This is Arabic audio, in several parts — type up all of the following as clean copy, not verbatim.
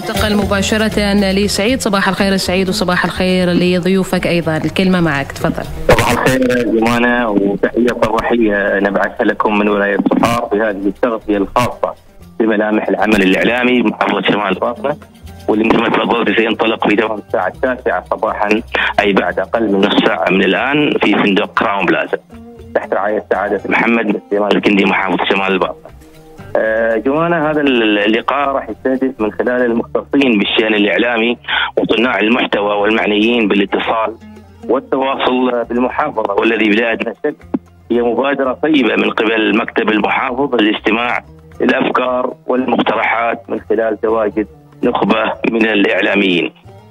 انتقل مباشرة لسعيد. صباح الخير سعيد، وصباح الخير لضيوفك أيضا. الكلمة معك، تفضل. صباح الخير جمانة، وتحية صباحية نبعثها لكم من ولاية صحار في هذه التغطية الخاصة بملامح العمل الإعلامي بمحافظة شمال الباطنة، واللي مثل ما تفضلت سينطلق في تمام الساعة 9 صباحا، أي بعد أقل من نصف ساعة من الآن، في فندق كراون بلازا تحت رعاية سعادة محمد بن سليمان الكندي محافظة شمال الباطنة. جوانا هذا اللقاء راح يستهدف من خلال المختصين بالشأن الإعلامي وصناع المحتوى والمعنيين بالاتصال والتواصل بالمحافظة، والذي بلا أدنى شك هي مبادرة طيبة من قبل مكتب المحافظ للاستماع للأفكار والمقترحات من خلال تواجد نخبة من الإعلاميين.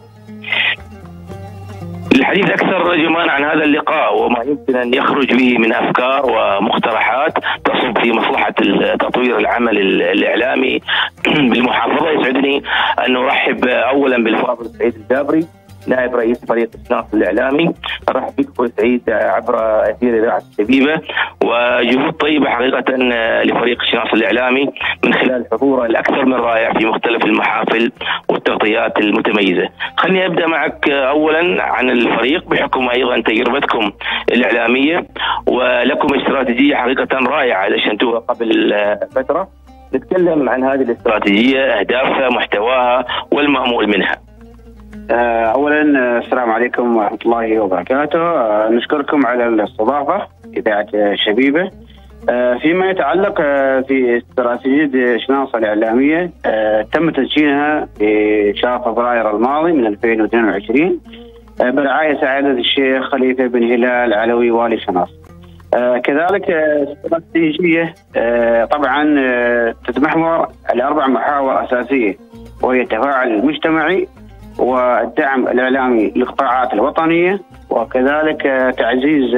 للحديث أكثر جمال عن هذا اللقاء وما يمكن أن يخرج به من أفكار ومقترحات تصب في مصلحة تطوير العمل الإعلامي بالمحافظة، يسعدني أن نرحب أولا بالفاضل سعيد الجابري، نائب رئيس فريق الشناص الإعلامي. أرحب بك أخوي سعيد عبر أثير إذاعة الشبيبة، وجهود طيبة حقيقة لفريق الشناص الإعلامي من خلال حضوره الأكثر من رائع في مختلف المحافل والتغطيات المتميزة. خليني أبدأ معك أولا عن الفريق بحكم أيضا تجربتكم الإعلامية، ولكم استراتيجية حقيقة رائعة نشأتوها قبل فترة. نتكلم عن هذه الاستراتيجية، أهدافها، محتواها، والمأمول منها. اولا السلام عليكم ورحمه الله وبركاته. نشكركم على الاستضافه اذاعه شبيبه. فيما يتعلق في استراتيجيه شناصه الاعلاميه، تم تدشينها في شهر فبراير الماضي من 2022 برعايه سعاده الشيخ خليفه بن هلال علوي والي شناص. كذلك استراتيجيه طبعا تتمحور على 4 محاور اساسيه، وهي التفاعل المجتمعي والدعم الإعلامي للقطاعات الوطنية، وكذلك تعزيز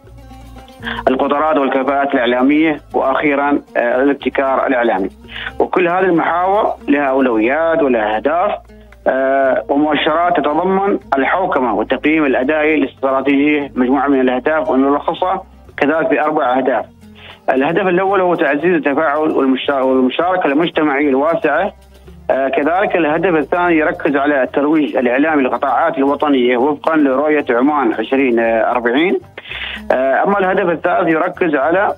القدرات والكفاءات الإعلامية، وأخيرا الابتكار الإعلامي. وكل هذه المحاور لها أولويات ولها أهداف ومؤشرات تتضمن الحوكمة والتقييم الأدائي للاستراتيجية، مجموعة من الأهداف ونلخصها كذلك في 4 أهداف. الهدف الأول هو تعزيز التفاعل والمشاركة المجتمعية الواسعة. كذلك الهدف الثاني يركز على الترويج الإعلامي للقطاعات الوطنية وفقا لرؤية عمان 2040. أما الهدف الثالث يركز على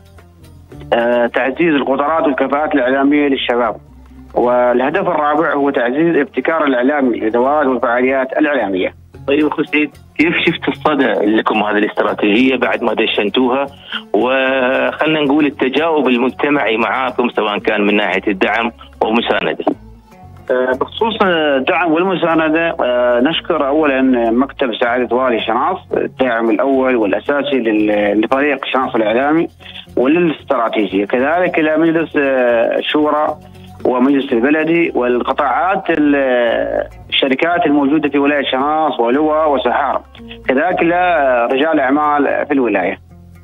تعزيز القدرات والكفاءات الإعلامية للشباب. والهدف الرابع هو تعزيز الابتكار الإعلامي للأدوات والفعاليات الإعلامية. طيب أخو سعيد، كيف شفت الصدى لكم هذه الاستراتيجية بعد ما دشنتوها، وخلنا نقول التجاوب المجتمعي معاكم سواء كان من ناحية الدعم ومساندة؟ بخصوص الدعم والمساندة، نشكر أولا مكتب سعادة والي شناص، الداعم الأول والأساسي لفريق شناص الإعلامي وللاستراتيجية، كذلك إلى مجلس الشورى ومجلس البلدي والقطاعات الشركات الموجودة في ولاية شناص ولواء وسحار، كذلك إلى رجال أعمال في الولاية.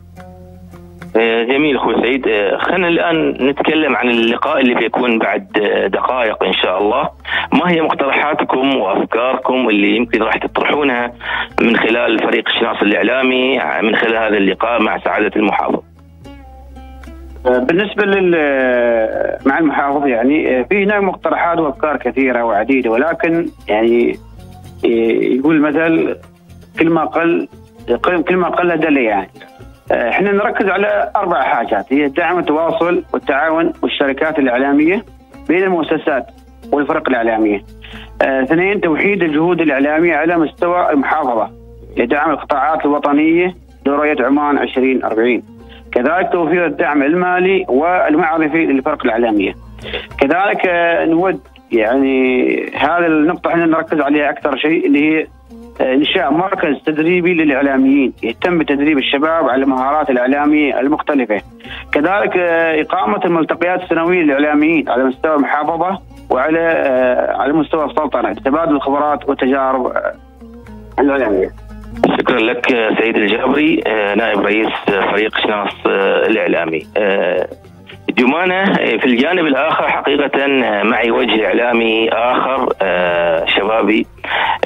جميل أخوي سعيد. خلينا الآن نتكلم عن اللقاء اللي بيكون بعد دقائق إن شاء الله. ما هي مقترحاتكم وأفكاركم اللي يمكن راح تطرحونها من خلال فريق الشناص الإعلامي من خلال هذا اللقاء مع سعادة المحافظ؟ بالنسبة مع المحافظ، يعني في هناك مقترحات وأفكار كثيرة وعديدة، ولكن يعني يقول المثل كل ما قل دل. يعني احنا نركز على 4 حاجات، هي الدعم والتواصل والتعاون والشركات الإعلامية بين المؤسسات والفرق الإعلامية. 2 توحيد الجهود الإعلامية على مستوى المحافظة لدعم القطاعات الوطنية لرؤية عمان 2040. كذلك توفير الدعم المالي والمعرفي للفرق الإعلامية. كذلك نود يعني هذه النقطة احنا نركز عليها أكثر شيء، اللي هي إنشاء مركز تدريبي للإعلاميين يهتم بتدريب الشباب على المهارات الإعلامية المختلفة. كذلك إقامة الملتقيات السنوية للإعلاميين على مستوى المحافظة وعلى مستوى السلطنة لتبادل الخبرات والتجارب الإعلامية. شكرا لك سعيد الجابري، نائب رئيس فريق شناص الإعلامي. جمانة، في الجانب الآخر حقيقة معي وجه إعلامي آخر شبابي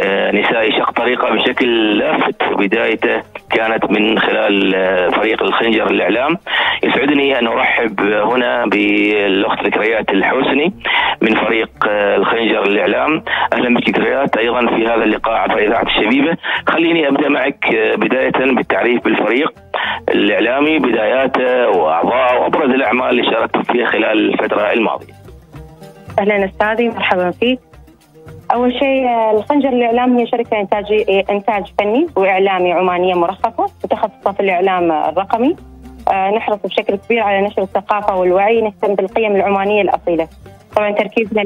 نسائي شق طريقه بشكل لافت، وبدايته كانت من خلال فريق الخنجر للإعلام. يسعدني أن أرحب هنا بالأخت ذكريات الحوسني من فريق الخنجر للإعلام. أهلا بك ذكريات أيضا في هذا اللقاء عبر إذاعة الشبيبة. خليني أبدأ معك بداية بالتعريف بالفريق الإعلامي، بداياته وأعضاء وأبرز الأعمال اللي شاركتم فيها خلال الفترة الماضية. أهلا أستاذي، مرحبا فيك. أول شيء الخنجر للإعلام هي شركة إنتاج فني وإعلامي عمانية مرخصة متخصصة في الإعلام الرقمي. نحرص بشكل كبير على نشر الثقافة والوعي، نهتم بالقيم العمانية الأصيلة. طبعا تركيزنا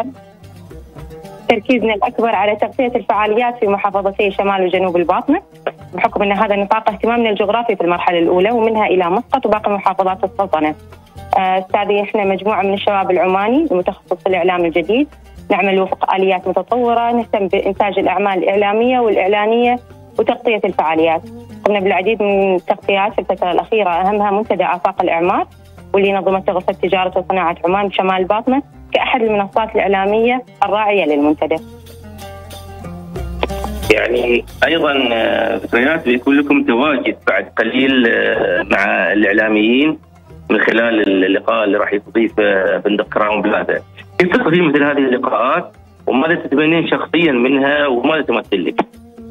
الأكبر على تغطية الفعاليات في محافظتي شمال وجنوب الباطنة، بحكم أن هذا نطاق اهتمامنا الجغرافي في المرحلة الأولى، ومنها إلى مسقط وباقي محافظات السلطنة. أستاذي، إحنا مجموعة من الشباب العماني المتخصص في الإعلام الجديد، نعمل وفق آليات متطورة، نهتم بإنتاج الأعمال الإعلامية والإعلانية وتغطية الفعاليات. قمنا بالعديد من التغطيات في الفترة الأخيرة، أهمها منتدى آفاق الإعمار، واللي نظمته غرفة تجارة وصناعة عمان بشمال الباطنة كأحد المنصات الإعلامية الراعية للمنتدى. يعني أيضا ذكريات بيكون لكم تواجد بعد قليل مع الإعلاميين من خلال اللقاء اللي راح يستضيف فندق كراون بلازا. كيف تقييم مثل هذه اللقاءات وماذا تتمنين شخصيا منها وماذا تمثل لك؟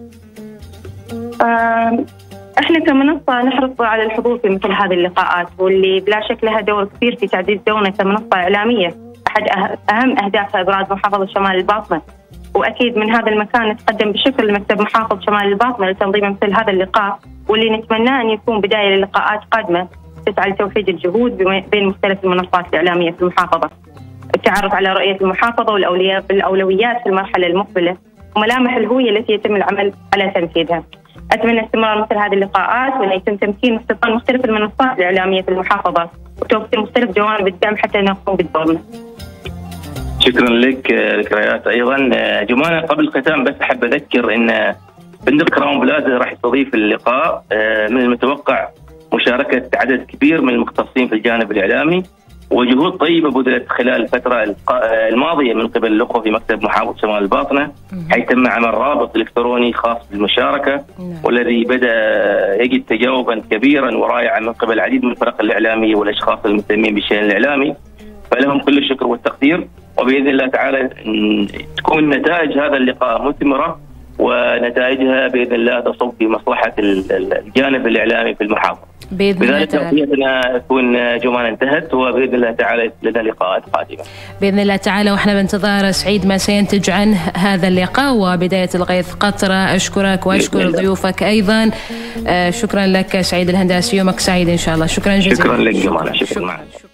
احنا كمنصة نحرص على الحضور في مثل هذه اللقاءات، واللي بلا شك لها دور كبير في تعزيز دورنا كمنصة إعلامية. أحد أهم أهدافها إبراز محافظة شمال الباطنة، وأكيد من هذا المكان نتقدم بشكر لمكتب محافظ شمال الباطنة لتنظيم مثل هذا اللقاء، واللي نتمناه أن يكون بداية للقاءات قادمة تسعى لتوحيد الجهود بين مختلف المنصات الإعلامية في المحافظة، التعرف على رؤية المحافظة والأولويات في المرحلة المقبلة وملامح الهوية التي يتم العمل على تنفيذها. أتمنى استمرار مثل هذه اللقاءات، وأن يتم تمكين واستقطاب مختلف المنصات الإعلامية في المحافظة وتوفير مختلف جوانب الدعم حتى نقوم بدورنا. شكرا لك ذكريات. أيضا جمانة، قبل الختام بس أحب أذكر أن فندق كراون بلازا راح يستضيف اللقاء. من المتوقع مشاركة عدد كبير من المختصين في الجانب الإعلامي، وجهود طيبة بذلت خلال الفترة الماضية من قبل الأخوة في مكتب محافظة شمال الباطنة، حيث تم عمل رابط إلكتروني خاص بالمشاركة، والذي بدأ يجد تجاوبا كبيرا ورائعا من قبل العديد من الفرق الإعلامية والأشخاص المهتمين بالشأن الإعلامي، فلهم كل الشكر والتقدير. وبإذن الله تعالى تكون نتائج هذا اللقاء مثمرة، ونتائجها بإذن الله تصب في مصلحة الجانب الإعلامي في المحافظة. بإذن الله تعالى تكون جمانة انتهت، وبإذن الله تعالى لنا لقاءات قادمة بإذن الله تعالى، وإحنا بانتظار سعيد ما سينتج عنه هذا اللقاء وبداية الغيث قطرة. أشكرك وأشكر ضيوفك أيضا. شكرا لك سعيد الهنداسي، يومك سعيد إن شاء الله. شكرا جزيلا. شكرا لك جمانة. شكرا.